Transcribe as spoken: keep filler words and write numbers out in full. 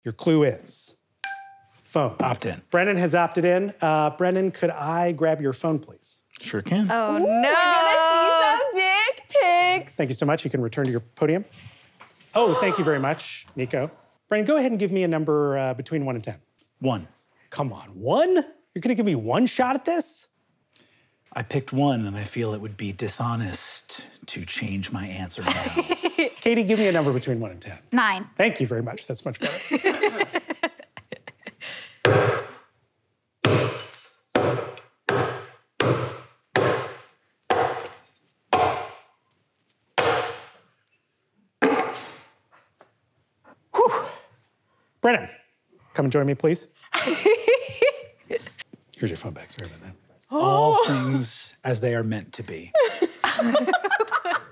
Your clue is phone. Opt in. Brennan has opted in. Uh, Brennan, could I grab your phone, please? Sure can. Oh, Ooh, no. We're gonna see some dick pics. Thank you so much. You can return to your podium. Oh, thank you very much, Nico. Brennan, go ahead and give me a number uh, between one and ten. One. Come on, one? You're gonna give me one shot at this? I picked one, and I feel it would be dishonest to change my answer now. Katie, give me a number between one and ten. Nine. Thank you very much. That's much better. Whew. Brennan, come and join me, please. Here's your phone back. Sorry about that. All things as they are meant to be.